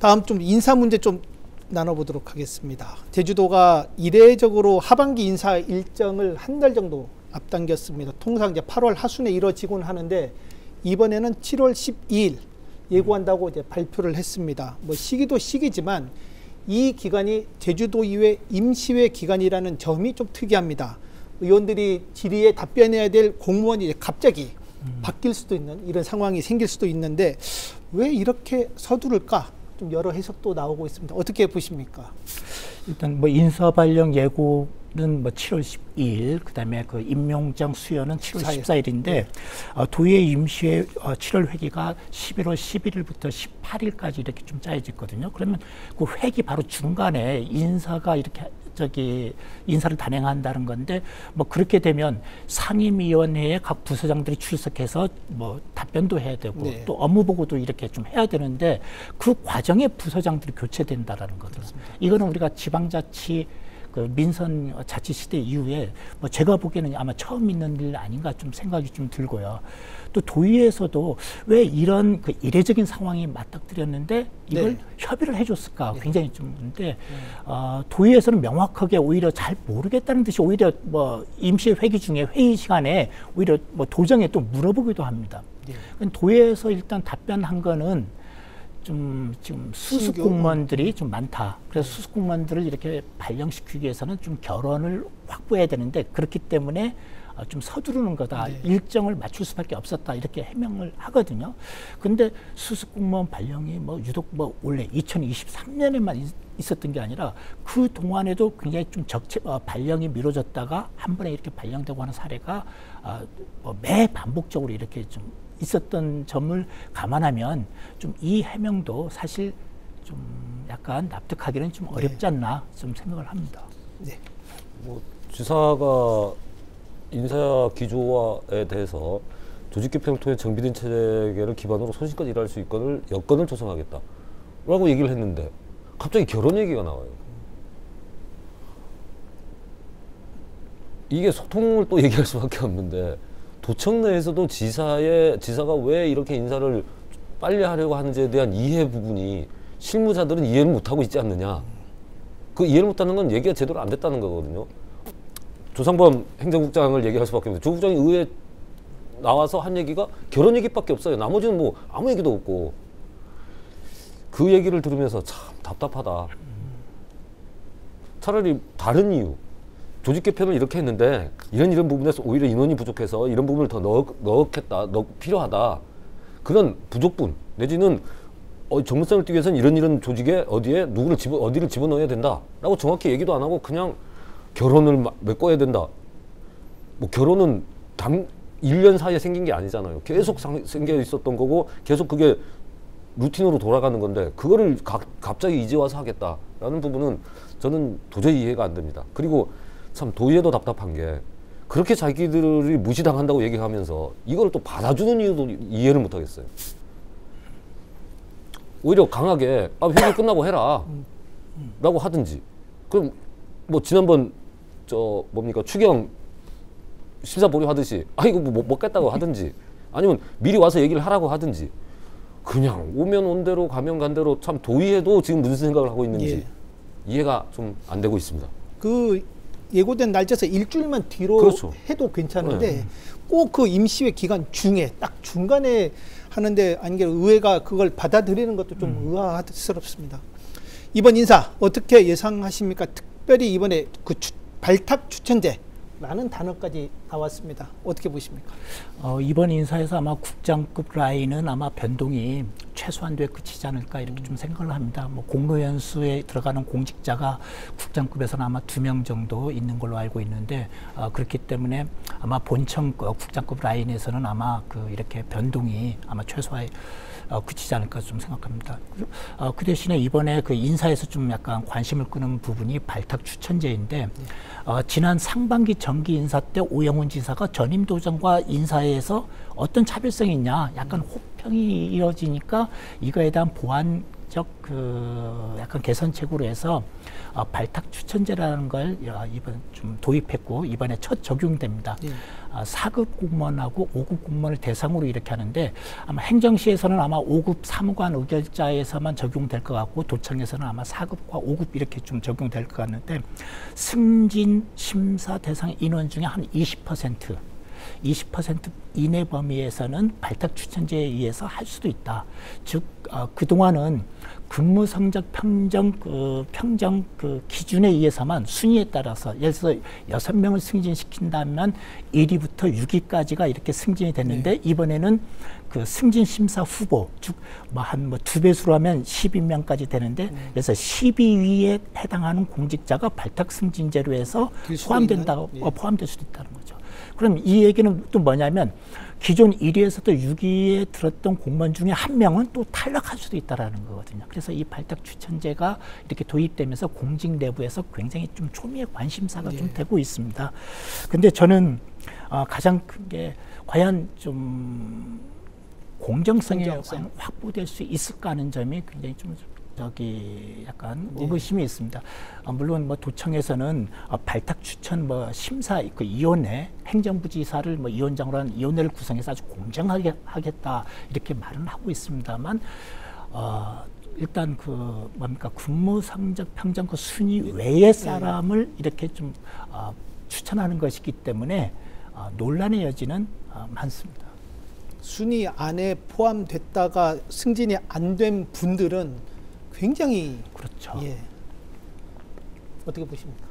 다음 좀 인사 문제 좀 나눠보도록 하겠습니다. 제주도가 이례적으로 하반기 인사 일정을 한 달 정도 앞당겼습니다. 통상 이제 8월 하순에 이뤄지곤 하는데 이번에는 7월 12일 예고한다고 이제 발표를 했습니다. 뭐 시기도 시기지만 이 기간이 제주도의회 임시회 기간이라는 점이 좀 특이합니다. 의원들이 질의에 답변해야 될 공무원이 이제 갑자기 바뀔 수도 있는 이런 상황이 생길 수도 있는데 왜 이렇게 서두를까? 좀 여러 해석도 나오고 있습니다. 어떻게 보십니까? 일단 뭐 인사 발령 예고는 뭐 7월 12일, 그다음에 그 임명장 수여는 7월 14일인데 네. 도의회 임시회 7월 회기가 11월 11일부터 18일까지 이렇게 좀 짜여져 있거든요. 그러면 그 회기 바로 중간에 인사가 이렇게 인사를 단행한다는 건데 뭐 그렇게 되면 상임위원회에 각 부서장들이 출석해서 뭐 답변도 해야 되고 네. 또 업무 보고도 이렇게 좀 해야 되는데 그 과정에 부서장들이 교체된다라는 거죠. 이거는 우리가 지방자치 그 민선 자치 시대 이후에 뭐 제가 보기에는 아마 처음 있는 일 아닌가 좀 생각이 좀 들고요. 또 도의회에서도 왜 이런 그 이례적인 상황이 맞닥뜨렸는데 이걸 네. 협의를 해줬을까 굉장히 좀 근데 도의회에서는 명확하게 오히려 잘 모르겠다는 듯이 오히려 뭐 임시 회기 중에 회의 시간에 오히려 뭐 도정에 또 물어보기도 합니다. 네. 도의회에서 일단 답변한 거는 좀 지금 수습 공무원들이 좀 많다. 그래서 수습 공무원들을 이렇게 발령시키기 위해서는 좀 결혼을 확보해야 되는데 그렇기 때문에 좀 서두르는 거다. 네. 일정을 맞출 수밖에 없었다. 이렇게 해명을 하거든요. 근데 수습 공무원 발령이 뭐 유독 뭐 원래 2023년에만 있었던 게 아니라 그 동안에도 굉장히 좀 발령이 미뤄졌다가 한 번에 이렇게 발령되고 하는 사례가 매 반복적으로 이렇게 좀 있었던 점을 감안하면 좀 이 해명도 사실 좀 약간 납득하기는 좀 어렵지 않나 좀 생각을 합니다. 네. 뭐 지사가 인사 기조화에 대해서 조직 개편을 통해 정비된 체계를 기반으로 소신껏 일할 수 있거늘 여건을 조성하겠다라고 얘기를 했는데 갑자기 결혼 얘기가 나와요. 이게 소통을 또 얘기할 수밖에 없는데. 도청 내에서도 지사가 왜 이렇게 인사를 빨리 하려고 하는지에 대한 이해 부분이 실무자들은 이해를 못하고 있지 않느냐. 그 이해를 못하는 건 얘기가 제대로 안 됐다는 거거든요. 조상범 행정국장을 얘기할 수밖에 없는데 조 국장이 의회에 나와서 한 얘기가 결혼 얘기밖에 없어요. 나머지는 뭐 아무 얘기도 없고. 그 얘기를 들으면서 참 답답하다. 차라리 다른 이유. 조직 개편을 이렇게 했는데 이런 부분에서 오히려 인원이 부족해서 이런 부분을 더 필요하다. 그런 부족분 내지는 정무성을 띄기 위해서는 이런 조직에 어디를 집어넣어야 된다라고 정확히 얘기도 안 하고 그냥 결혼을 메꿔야 된다. 뭐 결혼은 1년 사이에 생긴 게 아니잖아요. 계속 생겨 있었던 거고 계속 그게 루틴으로 돌아가는 건데 그거를 갑자기 이제 와서 하겠다라는 부분은 저는 도저히 이해가 안 됩니다. 그리고 참 도의회도 답답한 게 그렇게 자기들이 무시당한다고 얘기하면서 이걸 또 받아주는 이유도 이해를 못 하겠어요. 오히려 강하게 회기 끝나고 해라 라고 하든지 그럼 뭐 지난번 추경 심사 보류하듯이 이거 뭐 먹겠다고 하든지 아니면 미리 와서 얘기를 하라고 하든지 그냥 오면 온 대로 가면 간 대로 참 도의회도 지금 무슨 생각을 하고 있는지 이해가 좀 안 되고 있습니다. 예고된 날짜에서 일주일만 뒤로 그렇죠. 해도 괜찮은데 꼭 그 임시회 기간 중에 딱 중간에 하는데 아니 의회가 그걸 받아들이는 것도 좀 의아스럽습니다. 이번 인사 어떻게 예상하십니까? 특별히 이번에 그 발탁 추천제라는 단어까지 나왔습니다. 어떻게 보십니까? 이번 인사에서 아마 국장급 라인은 아마 변동이 최소한도에 그치지 않을까 이렇게 좀 생각을 합니다. 뭐 공로연수에 들어가는 공직자가 국장급에서는 아마 2명 정도 있는 걸로 알고 있는데 그렇기 때문에 아마 본청 국장급 라인에서는 아마 이렇게 변동이 아마 최소화에 그치지 않을까 좀 생각합니다. 그 대신에 이번에 그 인사에서 좀 약간 관심을 끄는 부분이 발탁 추천제인데 지난 상반기 정기 인사 때 오영훈 지사가 전임 도정과 인사에서 어떤 차별성이 있냐 약간 호평이 이어지니까 이거에 대한 보완 정책적 그 약간 개선책으로 해서 발탁 추천제라는 걸 이번 좀 도입했고 이번에 첫 적용됩니다. 4급 공무원하고 5급 공무원을 대상으로 이렇게 하는데 아마 행정시에서는 아마 5급 사무관 의결자에서만 적용될 것 같고 도청에서는 아마 4급과 5급 이렇게 좀 적용될 것 같는데 승진 심사 대상 인원 중에 한 20% 이내 범위에서는 발탁 추천제에 의해서 할 수도 있다. 즉 그동안은 근무 성적 평정 그 기준에 의해서만 순위에 따라서 예를 들어서 6명을 승진시킨다면 1위부터 6위까지가 이렇게 승진이 됐는데 이번에는 그 승진 심사 후보 즉 한 2배수로 하면 12명까지 되는데 그래서 12위에 해당하는 공직자가 발탁 승진제로 해서 포함될 수도 있다는 거죠. 그럼 이 얘기는 또 뭐냐면 기존 1위에서도 6위에 들었던 공무원 중에 한 명은 또 탈락할 수도 있다라는 거거든요. 그래서 이 발탁 추천제가 이렇게 도입되면서 공직 내부에서 굉장히 좀 초미의 관심사가 좀 되고 있습니다. 근데 저는 가장 큰 게 과연 좀 공정성이 확보될 수 있을까 하는 점이 굉장히 좀 약간 의구심이 있습니다. 물론 도청에서는 발탁 추천 심사 그 위원회 행정부지사를 위원장으로 한 위원회를 구성해서 아주 공정하게 하겠다 이렇게 말은 하고 있습니다만 일단 근무 성적 평정 그 순위 외의 사람을 이렇게 좀 추천하는 것이기 때문에 논란의 여지는 많습니다. 순위 안에 포함됐다가 승진이 안 된 분들은 굉장히 그렇죠. 어떻게 보십니까?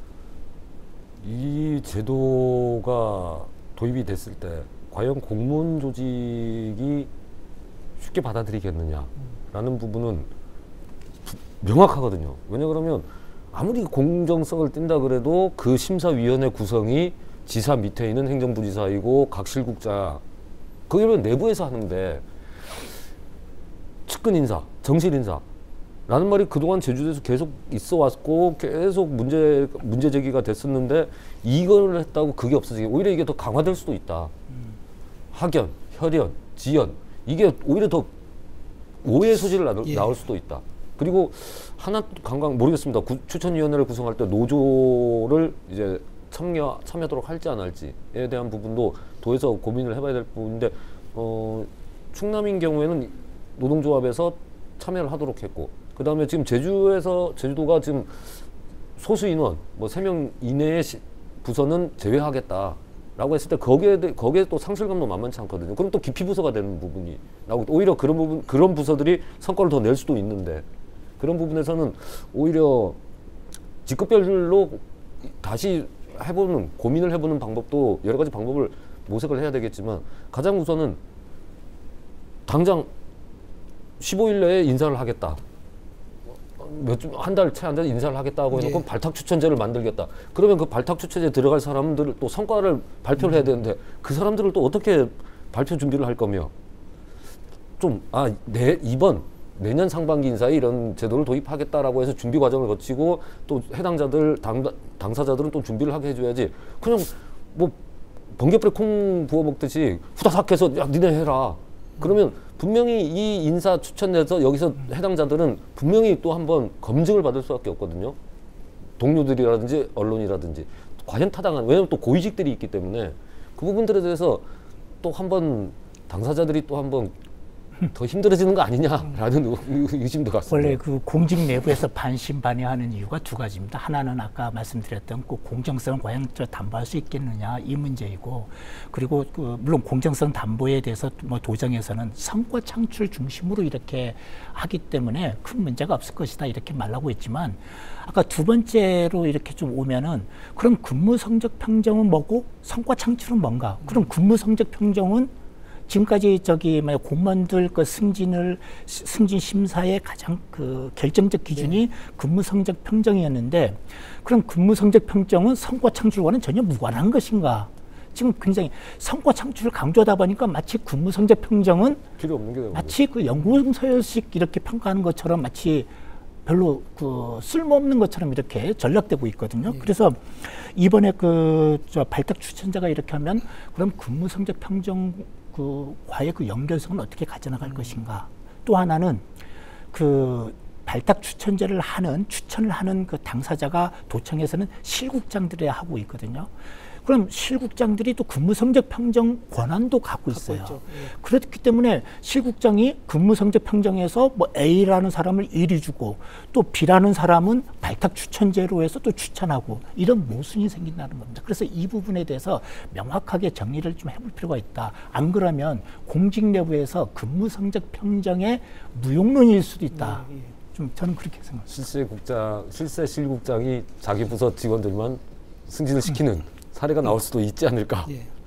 이 제도가 도입이 됐을 때 과연 공무원 조직이 쉽게 받아들이겠느냐라는 부분은 명확하거든요. 왜냐 그러면 아무리 공정성을 띈다 그래도 그 심사위원회 구성이 지사 밑에 있는 행정부지사이고 각 실국자 그러면 내부에서 하는데 측근 인사, 정실 인사 라는 말이 그동안 제주도에서 계속 있어 왔고 계속 문제 제기가 됐었는데 이걸 했다고 그게 없어지게 오히려 이게 더 강화될 수도 있다. 학연, 혈연, 지연 이게 오히려 더 오해의 소지를 나올 수도 있다. 그리고 하나 모르겠습니다. 추천위원회를 구성할 때 노조를 이제 참여하도록 할지 안 할지에 대한 부분도 도에서 고민을 해봐야 될 부분인데 충남인 경우에는 노동조합에서 참여를 하도록 했고 그 다음에 지금 제주도가 지금 소수 인원 3명 이내의 부서는 제외하겠다라고 했을 때 거기에 또 상실감도 만만치 않거든요. 그럼 또 기피 부서가 되는 부분이 나오고 오히려 그런 부서들이 성과를 더 낼 수도 있는데 그런 부분에서는 오히려 직급별로 다시 고민을 해보는 방법도 여러 가지 방법을 모색을 해야 되겠지만 가장 우선은 당장 15일 내에 인사를 하겠다. 한 달 채 안 돼서 인사를 하겠다고 해놓고 발탁 추천제를 만들겠다. 그러면 그 발탁 추천제에 들어갈 사람들 또 성과를 발표를 해야 되는데 그 사람들을 또 어떻게 발표 준비를 할 거며 이번 내년 상반기 인사에 이런 제도를 도입하겠다라고 해서 준비 과정을 거치고 또 해당자들 당사자들은 또 준비를 하게 해줘야지 그냥 번개불에 콩 부어 먹듯이 후다닥 해서 야 니네 해라. 그러면 분명히 이 인사 추천에서 여기서 해당자들은 분명히 또 한번 검증을 받을 수밖에 없거든요. 동료들이라든지 언론이라든지 과연 타당한 왜냐하면 또 고위직들이 있기 때문에 그 부분들에 대해서 또 한번 당사자들이 또 한번 더 힘들어지는 거 아니냐라는 의심도 같습니다. 원래 그 공직 내부에서 반신반의하는 이유가 두 가지입니다. 하나는 아까 말씀드렸던 그 공정성을 과연 담보할 수 있겠느냐 이 문제이고 그리고 물론 공정성 담보에 대해서 도정에서는 성과 창출 중심으로 이렇게 하기 때문에 큰 문제가 없을 것이다 이렇게 말하고 있지만 아까 두 번째로 이렇게 좀 오면은 그럼 근무 성적 평정은 뭐고 성과 창출은 뭔가? 그럼 근무 성적 평정은 지금까지 공무원들 승진 심사의 가장 결정적 기준이 근무 성적 평정이었는데 그럼 근무 성적 평정은 성과 창출과는 전혀 무관한 것인가? 지금 굉장히 성과 창출을 강조하다 보니까 마치 근무 성적 평정은 필요 없는 게 마치 연구서식 이렇게 평가하는 것처럼 마치 별로 쓸모없는 것처럼 이렇게 전락되고 있거든요. 그래서 이번에 발탁 추천자가 이렇게 하면 그럼 근무 성적 평정 과의 연결성은 어떻게 가져나갈 것인가. 또 하나는 그 발탁 추천을 하는 그 당사자가 도청에서는 실국장들이 하고 있거든요. 그럼 실국장들이 또 근무 성적 평정 권한도 갖고 있어요. 그렇기 때문에 실국장이 근무 성적 평정에서 뭐 A라는 사람을 1위 주고 또 B라는 사람은 발탁 추천제로 해서 또 추천하고 이런 모순이 생긴다는 겁니다. 그래서 이 부분에 대해서 명확하게 정리를 좀 해볼 필요가 있다. 안 그러면 공직 내부에서 근무 성적 평정의 무용론일 수도 있다. 좀 저는 그렇게 생각합니다. 실세 실국장이 자기 부서 직원들만 승진을 시키는 사례가 나올 수도 있지 않을까.